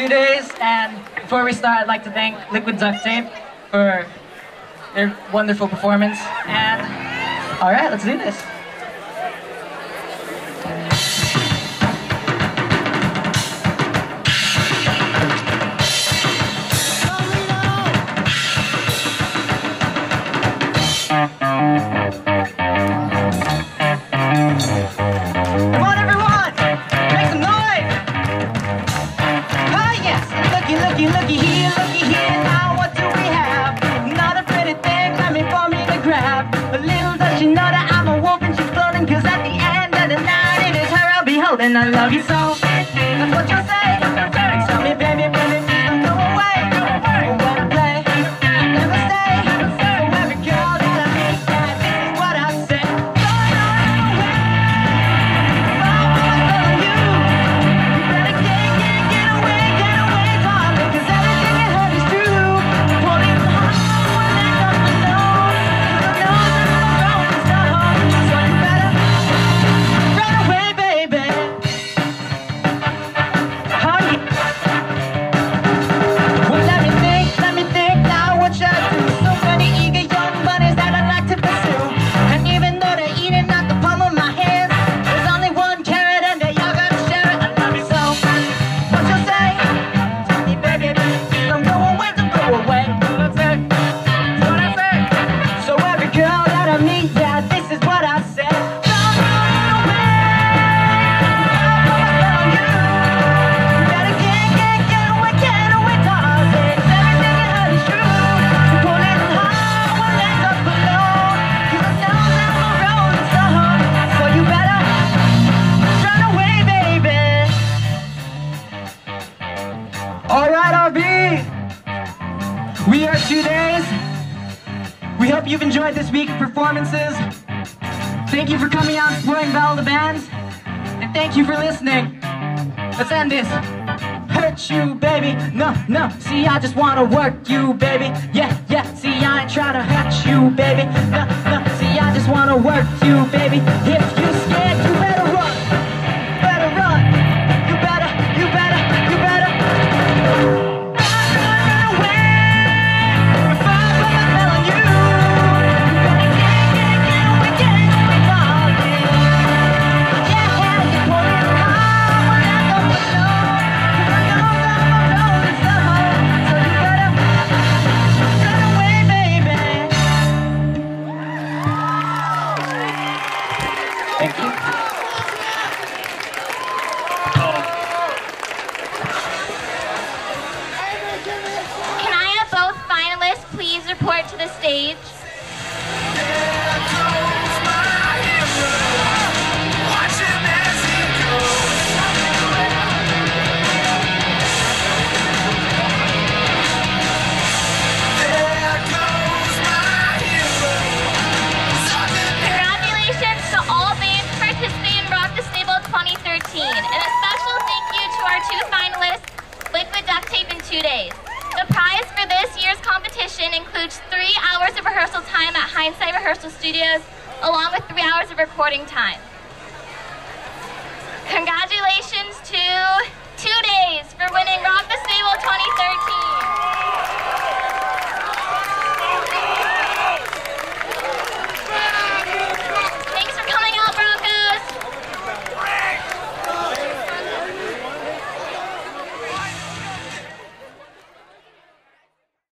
2 days, and before we start, I'd like to thank Liquid Duct Tape for their wonderful performance. And all right, let's do this. Looky here, now what do we have? Not a pretty thing, coming for me to grab. But little does she know that I'm a wolf and she's floating. Cause at the end of the night, it is her I'll be holding. I love you so, that's what you'll say. Tell me, baby, baby, please don't go away. When I play, I never stay. So every girl that I meet, this is what I say. Don't run away. I'm you. You better get away, darling. Cause everything you heard is true. Holding on when I don't know. Cause I know that I'm wrong and so you better run away, baby. Oh yeah. Well, let me think now what should I do? So many eager young bunnies that I'd like to pursue. And even though they're eating out the palm of my hand, there's only one carrot and they all gotta share it. I love you so, what you say? Tell me, baby, please don't go away, don't go away. That's it, that's what I say. So every girl that I meet, yeah, this is what I say. Don't run away. I'm you. You better get away, cause it's everything you heard is true. So pull it hard, one leg up below. Cause I know that I'm a rolling stone. So you better run away, baby. Alright, RB. We are 2 days. We hope you've enjoyed this week of performances. Thank you for coming out and supporting Battle of the Bands. And thank you for listening. Let's end this. Hurt you, baby. No, see, I just wanna work you, baby. Yeah, see, I ain't trying to hurt you, baby. No, see, I just wanna work you, baby. If you scared, you better run. Better run. You better. Run away. Before I'm telling you. You better get away, darling. Yeah, you pull it hard when I don't know. Cause I know that I'm a rolling stone. So you better run away, baby. Thank you. Can I have both finalists please report to the stage? Congratulations to all bands participating in Rock the Stable 2013. And a special thank you to our 2 finalists, Liquid Duct Tape in 2 days. The prize for this year's competition includes 3 hours of rehearsal time at Hindsight Rehearsal Studios, along with 3 hours of recording time. Congratulations to 2 days for winning Rock the Stable 2013.